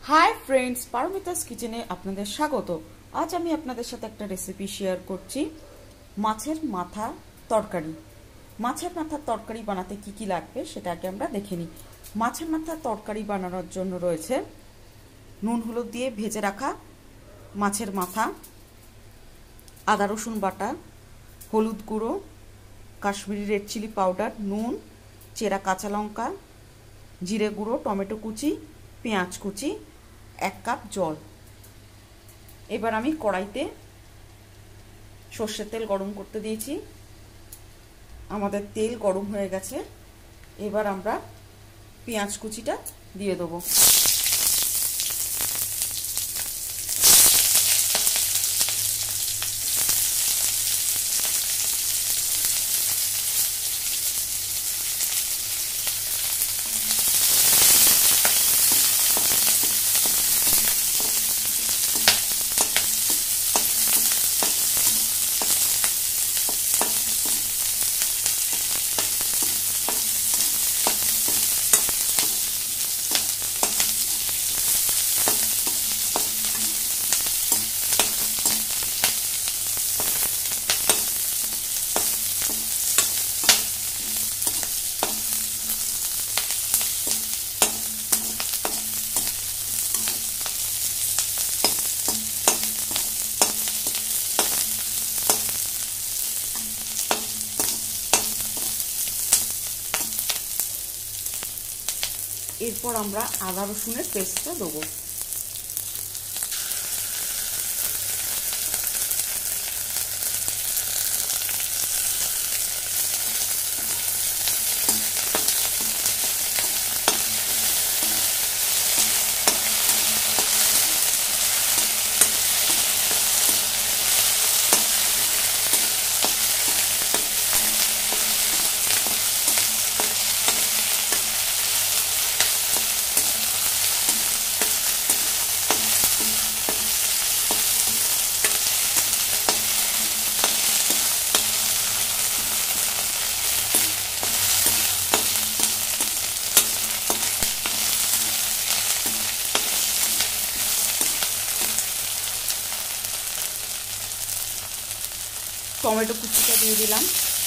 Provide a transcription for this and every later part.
Hi friends, Paromita's কিচেনে আপনাদের স্বাগত। আজ আমি আপনাদের সাথে একটা রেসিপি শেয়ার করছি, মাছের মাথা তরকারি। মাছের মাথার তরকারি বানাতে কি কি লাগবে সেটা আগে আমরা দেখে নিই। মাছের মাথার তরকারি বানানোর জন্য রয়েছে নুন হলুদ দিয়ে ভেজে রাখা মাছের মাথা, আদা রসুন বাটা, হলুদ গুঁড়ো, কাশ্মীরি রেড চিলি পাউডার, নুন, চেরা কাঁচা লঙ্কা, জিরে গুঁড়ো, টমেটো কুচি, পেঁয়াজ কুচি, 1 কাপ জল। এবার আমি কড়াইতে সর্ষের তেল গরম করতে দিয়েছি। আমাদের তেল গরম হয়ে গেছে। এবার আমরা পেঁয়াজ কুচিটা দিয়ে দেবো। এরপর আমরা আদা রসুনের পেস্টটা দেবো। টমেটো কুচিটা দিয়ে দিলাম।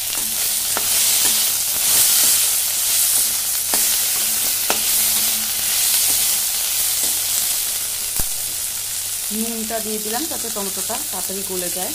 নুনটা দিয়ে দিলাম যাতে টমেটোটা তাড়াতাড়ি গলে যায়।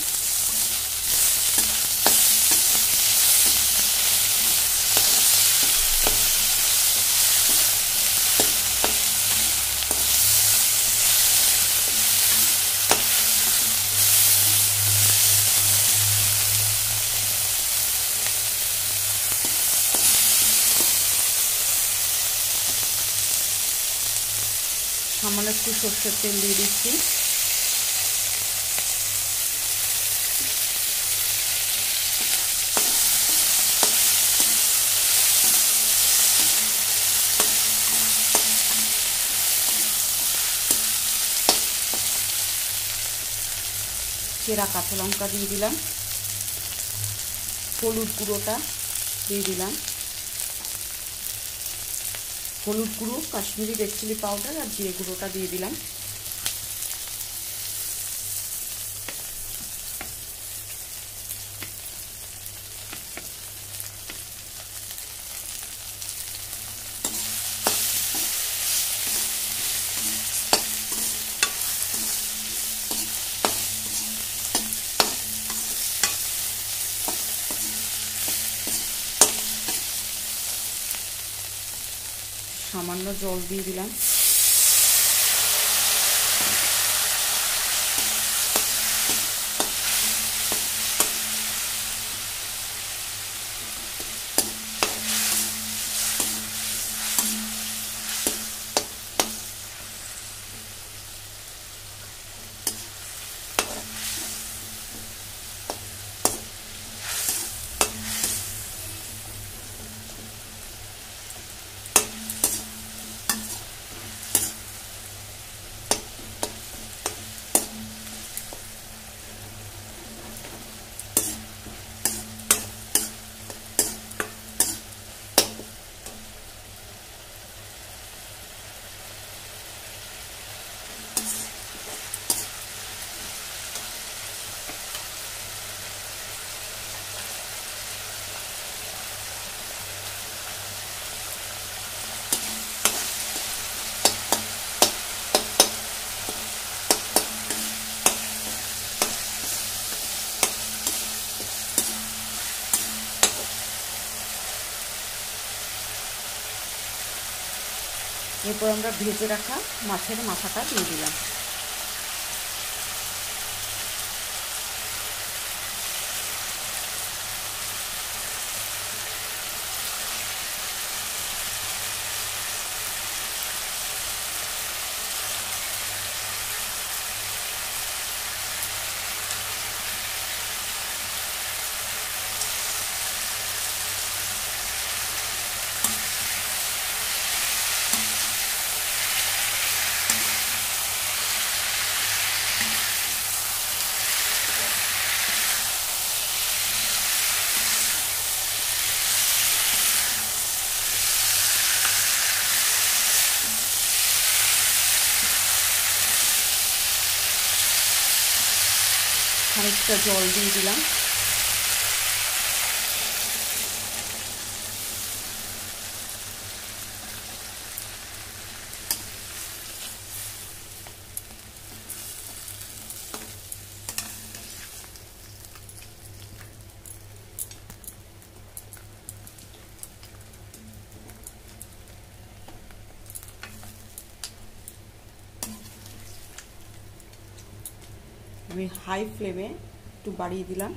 সামান্য একটু সর্ষের তেল দিয়ে দিচ্ছি। চেরা কাঁচা লঙ্কা দিয়ে দিলাম। হলুদ গুঁড়োটা দিয়ে দিলাম। হলুদ গুঁড়ো, কাশ্মীরি রেড চিলি পাউডার আর জিরে গুঁড়োটা দিয়ে দিলাম। সামান্য জল দিয়ে দিলাম। এরপর আমরা ভেজে রাখা মাছের মাথাটা দিয়ে দিলাম। খানিকটা জল দিয়ে দিলাম। আমি হাই ফ্লেমে একটু বাড়িয়ে দিলাম।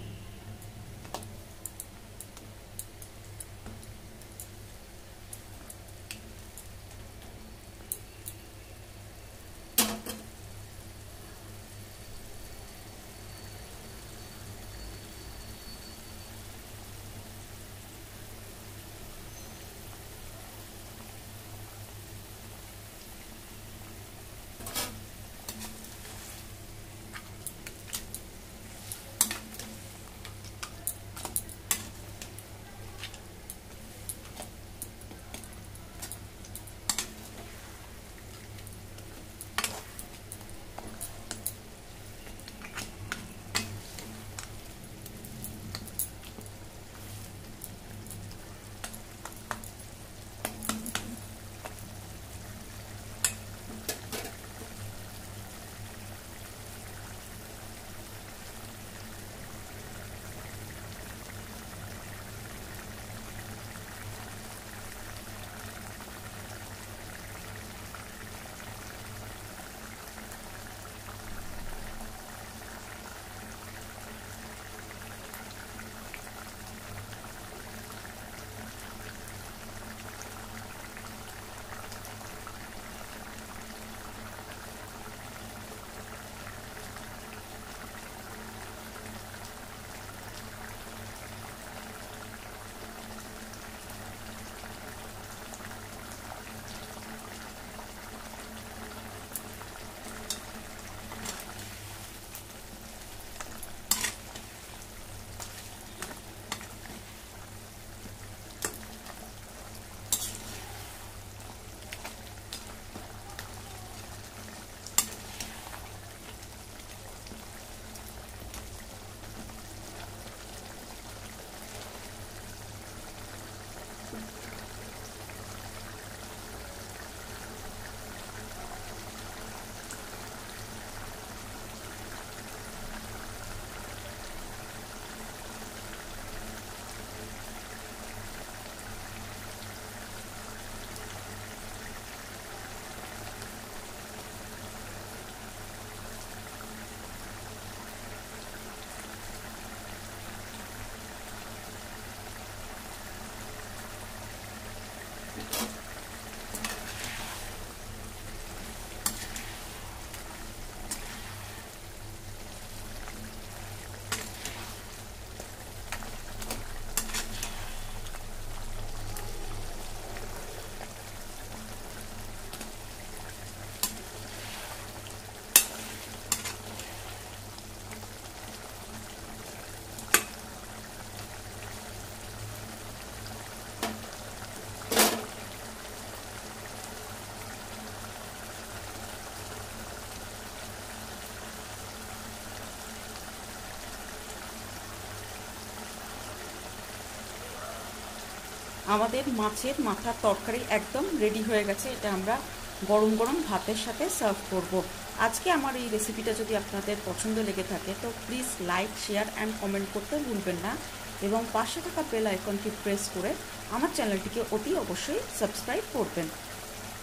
আমাদের মাছের মাথার তরকারি একদম রেডি হয়ে গেছে। এটা আমরা গরম গরম ভাতের সাথে সার্ভ করব। আজকে আমার এই রেসিপিটা যদি আপনাদের পছন্দ লেগে থাকে তো please like, share and comment করতে ভুলবেন না, এবং পাশে থাকা বেল আইকনটি প্রেস করে আমার চ্যানেলটিকে অতি অবশ্যই সাবস্ক্রাইব করবেন।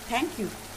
Thank you.